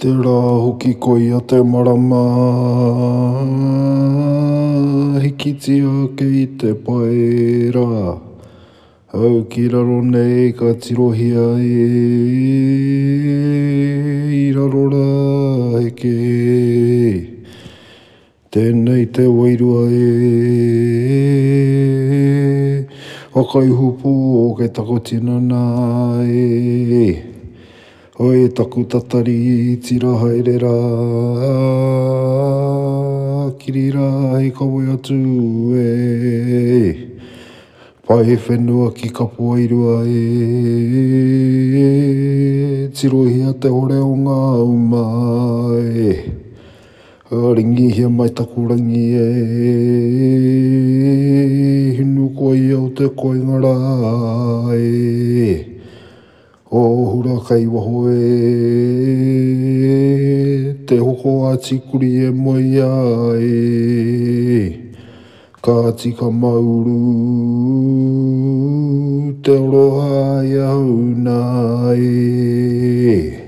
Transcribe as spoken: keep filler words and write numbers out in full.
Te rā hoki koi a te marama, hikitia ke i te paera. Au ki raro nei ka tirohia e, i raro rā heke. Tēnei te wairua e, akai hupu o ke takotina nā e. Oi taku tatari tira haere rā, kiri rā hei kawe atu e. Pai whenua ki kapu airua e, tirohia te hore o ngā uma e. Ringi hia mai taku rangi e, hinu koi au te koinga rā e. O hura kai waho e, te hoko a tikuri e moi a e. Ka tika mauru, te oroha i au nā e.